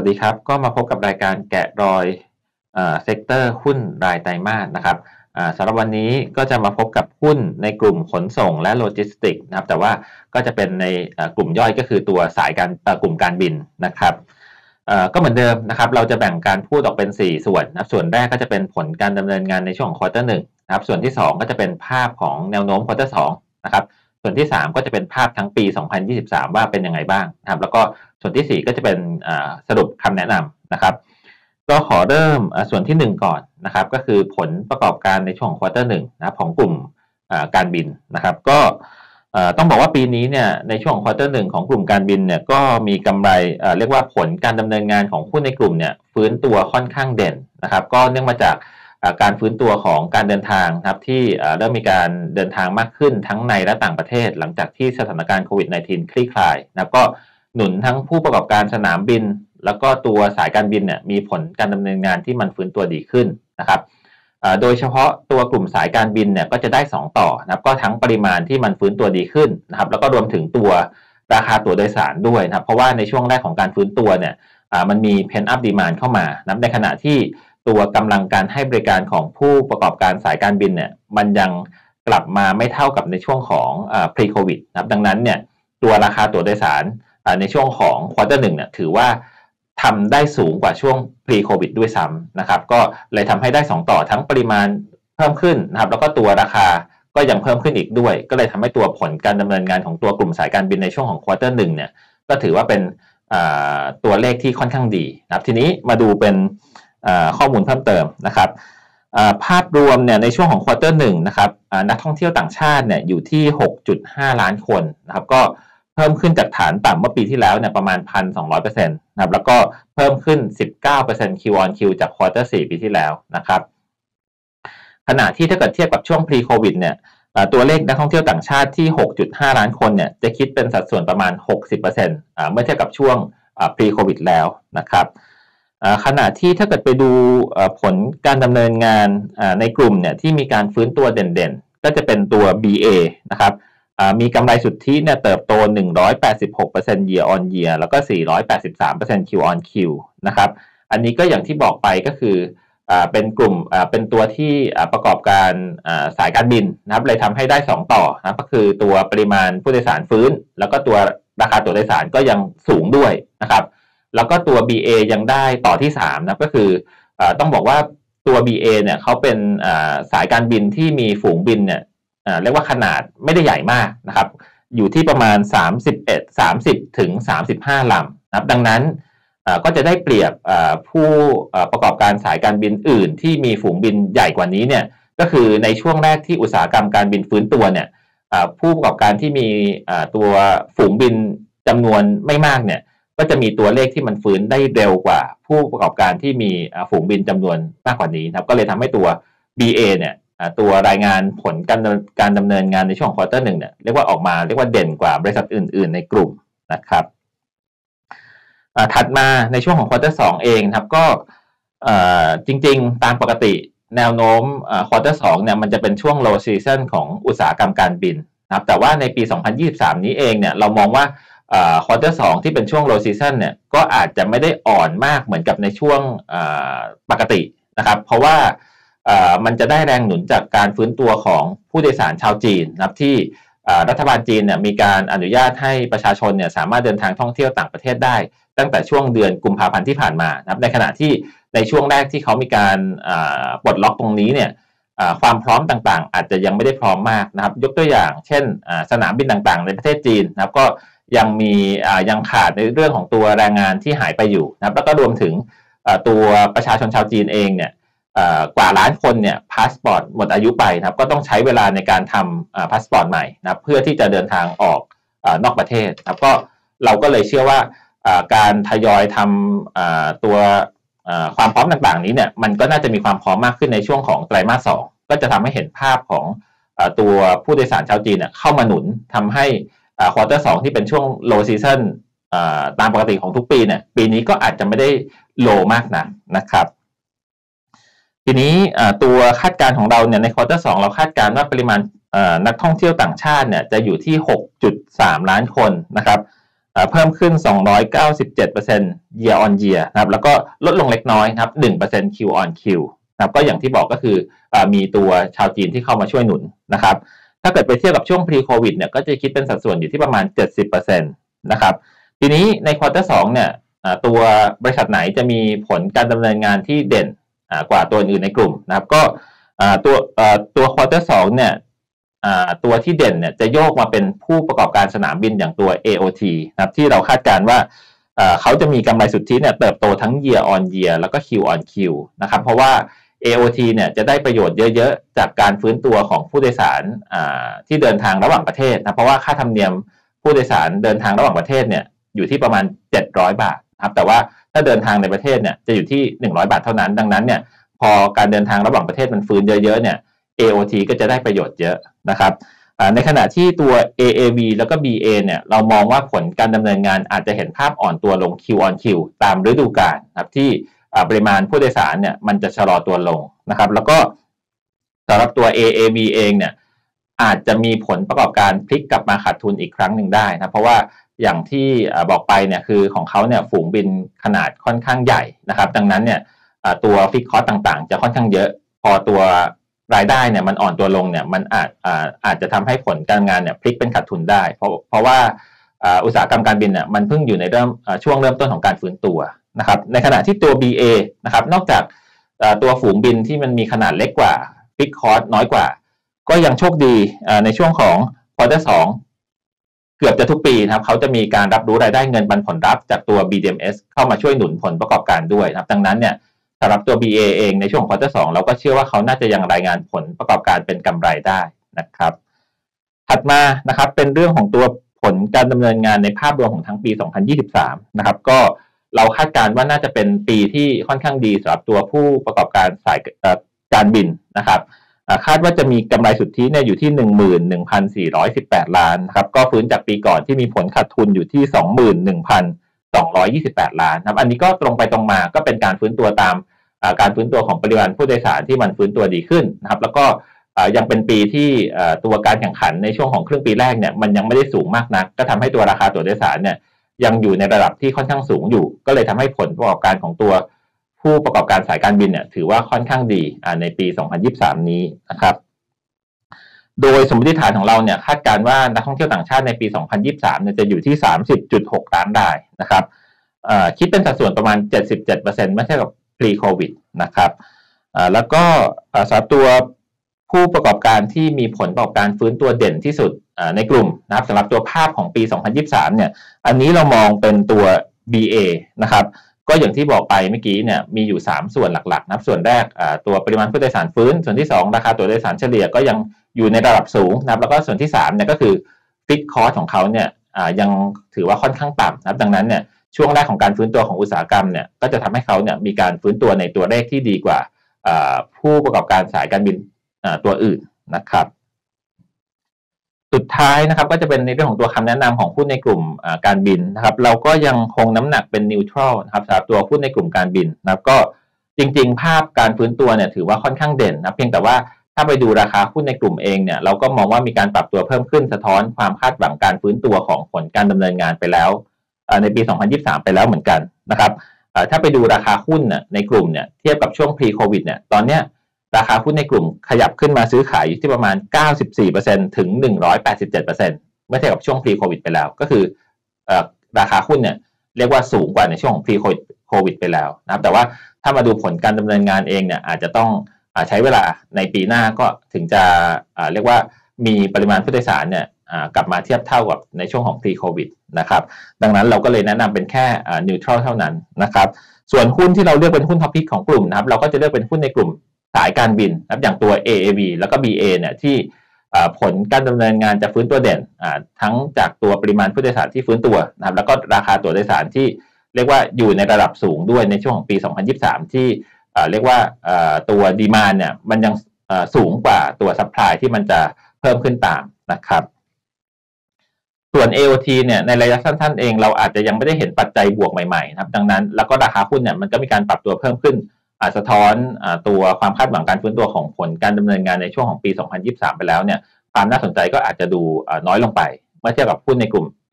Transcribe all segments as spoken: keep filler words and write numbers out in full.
ดีครับก็มาพบกับรายการแกะรอยเซกเตอร์หุ้นรายไตรมาสนะครับสำหรับวันนี้ก็จะมาพบกับหุ้นในกลุ่มขนส่งและโลจิสติกส์นะครับแต่ว่าก็จะเป็นในกลุ่มย่อยก็คือตัวสายการกลุ่มการบินนะครับก็เหมือนเดิมนะครับเราจะแบ่งการพูดออกเป็นสี่ส่วนนะครับส่วนแรกก็จะเป็นผลการดำเนินงานในช่วงควอเตอร์หนึ่งนะครับส่วนที่สองก็จะเป็นภาพของแนวโน้มควอเตอร์สองนะครับส่วนที่สามก็จะเป็นภาพทั้งปีสองพันยี่สิบสามว่าเป็นยังไงบ้างนะครับแล้วก็ส่วนที่สี่ก็จะเป็นสรุปคำแนะนำนะครับก็ขอเริ่มส่วนที่หนึ่งก่อนนะครับก็คือผลประกอบการในช่วงควอเตอร์หนึ่งนะครับของกลุ่มการบินนะครับก็ต้องบอกว่าปีนี้เนี่ยในช่วงควอเตอร์หนึ่งของกลุ่มการบินเนี่ยก็มีกำไรเรียกว่าผลการดำเนินงานของหุ้นในกลุ่มเนี่ยฟื้นตัวค่อนข้างเด่นนะครับก็เนื่องมาจากการฟื้นตัวของการเดินทางนะครับที่เริ่มมีการเดินทางมากขึ้นทั้งในและต่างประเทศหลังจากที่สถานการณ์โควิด สิบเก้า คลี่คลายนะครับก็หนุนทั้งผู้ประกอบการสนามบินแล้วก็ตัวสายการบินเนี่ยมีผลการดำเนินงานที่มันฟื้นตัวดีขึ้นนะครับโดยเฉพาะตัวกลุ่มสายการบินเนี่ยก็จะได้สองต่อนะครับก็ทั้งปริมาณที่มันฟื้นตัวดีขึ้นนะครับแล้วก็รวมถึงตัวราคาตั๋วโดยสารด้วยนะครับเพราะว่าในช่วงแรกของการฟื้นตัวเนี่ยมันมี pent up demand เข้ามานะในขณะที่ตัวกำลังการให้บริการของผู้ประกอบการสายการบินเนี่ยมันยังกลับมาไม่เท่ากับในช่วงของ pre covid นะครับดังนั้นเนี่ยตัวราคาตั๋วโดยสารในช่วงของควอเตอร์หนึ่งเนี่ยถือว่าทำได้สูงกว่าช่วง pre covid ด้วยซ้ำนะครับก็เลยทำให้ได้สองต่อทั้งปริมาณเพิ่มขึ้นนะครับแล้วก็ตัวราคาก็ยังเพิ่มขึ้นอีกด้วยก็เลยทำให้ตัวผลการดำเนินงานของตัวกลุ่มสายการบินในช่วงของควอเตอร์หนึ่งเนี่ยก็ถือว่าเป็นตัวเลขที่ค่อนข้างดีนะครับทีนี้มาดูเป็นข้อมูลเพิ่มเติมนะครับภาพรวมเนี่ยในช่วงของควอเตอร์หนึ่งนะครับนักท่องเที่ยวต่างชาติเนี่ยอยู่ที่ หกจุดห้า ล้านคนนะครับก็เพิ่มขึ้นจากฐานต่ำเมื่อปีที่แล้วเนี่ยประมาณ หนึ่งพันสองร้อยเปอร์เซ็นต์ นะครับแล้วก็เพิ่มขึ้น สิบเก้าเปอร์เซ็นต์ Q on Q จากควอเตอร์สี่ปีที่แล้วนะครับขณะที่ถ้าเกิดเทียบกับช่วง pre covid เนี่ยตัวเลขนักท่องเที่ยวต่างชาติที่ หกจุดห้า ล้านคนเนี่ยจะคิดเป็นสัดส่วนประมาณ หกสิบเปอร์เซ็นต์ เมื่อเทียบกับช่วง pre covid แล้วนะครับขณะที่ถ้าเกิดไปดูผลการดำเนินงานในกลุ่มเนี่ยที่มีการฟื้นตัวเด่นๆก็จะเป็นตัว บี เอ นะครับมีกำไรสุทธิเนี่ยเติบโต หนึ่งร้อยแปดสิบหกเปอร์เซ็นต์ year on year แล้วก็ สี่ร้อยแปดสิบสามเปอร์เซ็นต์ Q on Q นะครับอันนี้ก็อย่างที่บอกไปก็คือเป็นกลุ่มเป็นตัวที่ประกอบการสายการบินนะครับเลยทำให้ได้สองต่อนะก็คือตัวปริมาณผู้โดยสารฟื้นแล้วก็ตัวราคาตั๋วโดยสารก็ยังสูงด้วยนะครับแล้วก็ตัว บี เอ ยังได้ต่อที่สามนะก็คือต้องบอกว่าตัว บี เอ เนี่ยเขาเป็นสายการบินที่มีฝูงบินเนี่ยเรียกว่าขนาดไม่ได้ใหญ่มากนะครับอยู่ที่ประมาณสามสิบเอ็ด สามสิบถึงสามสิบห้าลำนะครับดังนั้นก็จะได้เปรียบผู้ประกอบการสายการบินอื่นที่มีฝูงบินใหญ่กว่านี้เนี่ยก็คือในช่วงแรกที่อุตสาหกรรมการบินฟื้นตัวเนี่ยผู้ประกอบการที่มีตัวฝูงบินจำนวนไม่มากเนี่ยก็จะมีตัวเลขที่มันฟื้นได้เร็วกว่าผู้ประกอบการที่มีฝูงบินจำนวนมากกว่านี้นะครับก็เลยทำให้ตัว บี เอ เนี่ยตัวรายงานผลการการดำเนินงานในช่วงควอเตอร์หนึ่งเนี่ยเรียกว่าออกมาเรียกว่าเด่นกว่าบริษัทอื่นๆในกลุ่มนะครับถัดมาในช่วงของควอเตอร์สองเองครับก็จริงๆตามปกติแนวโน้มควอเตอร์สองเนี่ยมันจะเป็นช่วง low season ของอุตสาหกรรมการบินนะครับแต่ว่าในปีสองพันยี่สิบสามนี้เองเนี่ยเรามองว่าควอเตอร์สองที่เป็นช่วง low season เนี่ยก็อาจจะไม่ได้อ่อนมากเหมือนกับในช่วงปกตินะครับเพราะว่ามันจะได้แรงหนุนจากการฟื้นตัวของผู้โดยสารชาวจีนนะครับที่รัฐบาลจีนเนี่ยมีการอนุญาตให้ประชาชนเนี่ยสามารถเดินทางท่องเที่ยวต่างประเทศได้ตั้งแต่ช่วงเดือนกุมภาพันธ์ที่ผ่านมานะครับในขณะที่ในช่วงแรกที่เขามีการปลดล็อกตรงนี้เนี่ยความพร้อมต่างๆอาจจะยังไม่ได้พร้อมมากนะครับยกตัวอย่างเช่นสนามบินต่างๆในประเทศจีนนะครับก็ยังมียังขาดในเรื่องของตัวแรงงานที่หายไปอยู่นะครับแล้วก็รวมถึงตัวประชาชนชาวจีนเองเนี่ยกว่าล้านคนเนี่ยพาสปอร์ตหมดอายุไปนะครับก็ต้องใช้เวลาในการทำพาสปอร์ตใหม่นะครับเพื่อที่จะเดินทางออกนอกประเทศนะครับก็เราก็เลยเชื่อว่าการทยอยทำตัวความพร้อมต่างๆนี้เนี่ยมันก็น่าจะมีความพร้อมมากขึ้นในช่วงของไตรมาสสองก็จะทำให้เห็นภาพของตัวผู้โดยสารชาวจีนเนี่ยเข้ามาหนุนทำให้ควอเตอร์สองที่เป็นช่วง low season ตามปกติของทุกปีเนี่ยปีนี้ก็อาจจะไม่ได้ low มากนักนะครับทีนี้ตัวคาดการณ์ของเราเนี่ยในควอเตอร์สองเราคาดการณ์ว่าปริมาณนักท่องเที่ยวต่างชาติเนี่ยจะอยู่ที่ หกจุดสาม ล้านคนนะครับเพิ่มขึ้น สองร้อยเก้าสิบเจ็ดเปอร์เซ็นต์ year on year นะครับแล้วก็ลดลงเล็กน้อยนะครับ หนึ่งเปอร์เซ็นต์ Q on Q นะครับก็อย่างที่บอกก็คือมีตัวชาวจีนที่เข้ามาช่วยหนุนนะครับถ้าเกิดไปเทียบกับช่วง pre covid เนี่ยก็จะคิดเป็นสัดส่วนอยู่ที่ประมาณ เจ็ดสิบเปอร์เซ็นต์ นะครับทีนี้ในควอเตอร์สองเนี่ยตัวบริษัทไหนจะมีผลการดำเนินงานที่เด่นกว่าตัวอื่นในกลุ่มนะครับก็ตัวตัวควอเตอร์สองเนี่ยตัวที่เด่นเนี่ยจะโยกมาเป็นผู้ประกอบการสนามบินอย่างตัว เอ โอ ที นะครับที่เราคาดการณ์ว่าเขาจะมีกำไรสุทธิเนี่ยเติบโตทั้ง year on year แล้วก็ Q on Q นะครับเพราะว่า เอ โอ ที เนี่ยจะได้ประโยชน์เยอะๆจากการฟื้นตัวของผู้โดยสารที่เดินทางระหว่างประเทศนะเพราะว่าค่าธรรมเนียมผู้โดยสารเดินทางระหว่างประเทศเนี่ยอยู่ที่ประมาณเจ็ดร้อยบาทครับแต่ว่าถ้าเดินทางในประเทศเนี่ยจะอยู่ที่หนึ่งร้อยบาทเท่านั้นดังนั้นเนี่ยพอการเดินทางระหว่างประเทศมันฟื้นเยอะๆเนี่ย เอ โอ ที ก็จะได้ประโยชน์เยอะนะครับในขณะที่ตัว เอ เอ วี แล้วก็ บี เอ เนี่ยเรามองว่าผลการดำเนินงานอาจจะเห็นภาพอ่อนตัวลง Q on Q ตามฤดูกาลนะครับที่ปริมาณผู้โดยสารเนี่ยมันจะชะลอตัวลงนะครับแล้วก็สำหรับตัว เอ เอ วี เองเนี่ยอาจจะมีผลประกอบการพลิกกลับมาขาดทุนอีกครั้งหนึ่งได้นะเพราะว่าอย่างที่บอกไปเนี่ยคือของเขาเนี่ยฝูงบินขนาดค่อนข้างใหญ่นะครับดังนั้นเนี่ยตัวฟิกคอสต่างๆจะค่อนข้างเยอะพอตัวรายได้เนี่ยมันอ่อนตัวลงเนี่ยมันอาจอาจจะทำให้ผลการงานเนี่ยพลิกเป็นขาดทุนได้เพราะเพราะว่าอุตสาหกรรมการบินเนี่ยมันเพิ่งอยู่ในเริ่มช่วงเริ่มต้นของการฟื้นตัวนะครับในขณะที่ตัว บี เอ นะครับนอกจากตัวฝูงบินที่มันมีขนาดเล็กกว่าฟิกคอสน้อยกว่าก็ยังโชคดีในช่วงของควอเตอร์สองเกือบจะทุกปีนะครับเขาจะมีการรับรู้รายได้เงินปันผลรับจากตัว บี ดี เอ็ม เอส เข้ามาช่วยหนุนผลประกอบการด้วยนะครับดังนั้นเนี่ยสำหรับตัว บี เอ เองในช่วงควอเตอร์สองเราก็เชื่อว่าเขาน่าจะยังรายงานผลประกอบการเป็นกำไรได้นะครับถัดมานะครับเป็นเรื่องของตัวผลการดำเนินงานในภาพรวมของทั้งปีสองพันยี่สิบสามนะครับก็เราคาดการณ์ว่าน่าจะเป็นปีที่ค่อนข้างดีสำหรับตัวผู้ประกอบการสายการบินนะครับคาดว่าจะมีกำไรสุทธิเนี่ยอยู่ที่ หนึ่งหมื่นหนึ่งพันสี่ร้อยสิบแปด ล้านนะครับก็ฟื้นจากปีก่อนที่มีผลขาดทุนอยู่ที่ สองหมื่นหนึ่งพันสองร้อยยี่สิบแปด ล้านนะครับอันนี้ก็ตรงไปตรงมาก็เป็นการฟื้นตัวตามการฟื้นตัวของปริมาณผู้โดยสารที่มันฟื้นตัวดีขึ้นนะครับแล้วก็ยังเป็นปีที่ตัวการแข่งขันในช่วงของครึ่งปีแรกเนี่ยมันยังไม่ได้สูงมากนักก็ทำให้ตัวราคาตั๋วโดยสารเนี่ยยังอยู่ในระดับที่ค่อนข้างสูงอยู่ก็เลยทำให้ผลประกอบการของตัวผู้ประกอบการสายการบินเนี่ยถือว่าค่อนข้างดีในปีสองพันยี่สิบสามนี้นะครับโดยสมมติฐานของเราเนี่ยคาดการณ์ว่านักท่องเที่ยวต่างชาติในปีสองพันยี่สิบสามเนี่ยจะอยู่ที่ สามสิบจุดหก ล้านรายนะครับคิดเป็นสัดส่วนประมาณ เจ็ดสิบเจ็ดเปอร์เซ็นต์ เมื่อเทียบกับ pre covid นะครับแล้วก็สำหรับตัวผู้ประกอบการที่มีผลประกอบการฟื้นตัวเด่นที่สุดในกลุ่มนะครับสำหรับตัวภาพของปีสองพันยี่สิบสามเนี่ยอันนี้เรามองเป็นตัว บี เอ นะครับก็อย่างที่บอกไปเมื่อกี้เนี่ยมีอยู่สามส่วนหลักๆนะครับส่วนแรกตัวปริมาณผู้โดยสารฟื้นส่วนที่สองราคาตั๋วโดยสารเฉลี่ยก็ยังอยู่ในระดับสูงนะครับแล้วก็ส่วนที่สามเนี่ยก็คือฟิกคอสของเขาเนี่ยยังถือว่าค่อนข้างต่ำนะครับดังนั้นเนี่ยช่วงแรกของการฟื้นตัวของอุตสาหกรรมเนี่ยก็จะทำให้เขาเนี่ยมีการฟื้นตัวในตัวเลขที่ดีกว่าผู้ประกอบการสายการบินตัวอื่นนะครับสุดท้ายนะครับก็จะเป็นในเรื่องของตัวคำแนะนำของหุ้นในกลุ่มการบินนะครับเราก็ยังคงน้ำหนักเป็นนิวทรัลนะครับสำหรับตัวหุ้นในกลุ่มการบินนะครับก็จริงๆภาพการฟื้นตัวเนี่ยถือว่าค่อนข้างเด่นนะเพียงแต่ว่าถ้าไปดูราคาหุ้นในกลุ่มเองเนี่ยเราก็มองว่ามีการปรับตัวเพิ่มขึ้นสะท้อนความคาดหวังการฟื้นตัวของผลการดำเนินงานไปแล้วในปีสองพันยี่สิบสามไปแล้วเหมือนกันนะครับถ้าไปดูราคาหุ้นในกลุ่มเนี่ยเทียบกับช่วง pre covid เนี่ยตอนเนี้ยราคาหุ้นในกลุ่มขยับขึ้นมาซื้อขายอยู่ที่ประมาณ เก้าสิบสี่เปอร์เซ็นต์ ถึง หนึ่งร้อยแปดสิบเจ็ดเปอร์เซ็นต์ เมื่อเทียบกับช่วง pre covid ไปแล้วก็คือราคาหุ้นเนี่ยเรียกว่าสูงกว่าในช่วง pre covid ไปแล้วนะครับแต่ว่าถ้ามาดูผลการดำเนินงานเองเนี่ยอาจจะต้องใช้เวลาในปีหน้าก็ถึงจะเรียกว่ามีปริมาณผู้โดยสารเนี่ยกลับมาเทียบเท่ากับในช่วงของ pre covid นะครับดังนั้นเราก็เลยแนะนำเป็นแค่ neutral เท่านั้นนะครับส่วนหุ้นที่เราเลือกเป็นหุ้นท็อปพิกของกลุ่มนะครับเราก็จะเลือกเป็นหุ้นในกลุ่มสายการบินนะครับอย่างตัว เอ เอ วี แล้วก็ บี เอ เนี่ยที่ผลการดำเนินงานจะฟื้นตัวเด่นทั้งจากตัวปริมาณผู้โดยสารที่ฟื้นตัวนะครับแล้วก็ราคาตั๋วโดยสารที่เรียกว่าอยู่ในระดับสูงด้วยในช่วงของปีสองพันยี่สิบสามที่เรียกว่าตัวดีมานด์เนี่ยมันยังสูงกว่าตัวซัพพลายที่มันจะเพิ่มขึ้นตามนะครับส่วน เอ โอ ที เนี่ยในระยะสั้นๆเองเราอาจจะยังไม่ได้เห็นปัจจัยบวกใหม่ๆนะครับดังนั้นแล้วก็ราคาหุ้นเนี่ยมันก็มีการปรับตัวเพิ่มขึ้นสะท้อนตัวความคาดหวังการฟื้นตัวของผลการดำเนินงานในช่วงของปีสองพันยี่สิบสามไปแล้วเนี่ยความน่าสนใจก็อาจจะดูน้อยลงไปเมื่อเทียบกับหุ้นในกลุ่ม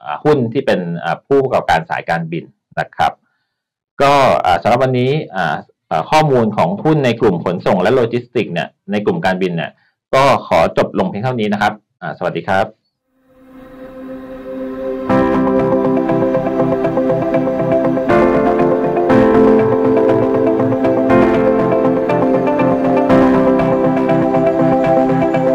หุ้นที่เป็นผู้ประกอบการสายการบินนะครับก็สำหรับวันนี้ข้อมูลของหุ้นในกลุ่มขนส่งและโลจิสติกส์เนี่ยในกลุ่มการบินเนี่ยก็ขอจบลงเพียงเท่านี้นะครับสวัสดีครับ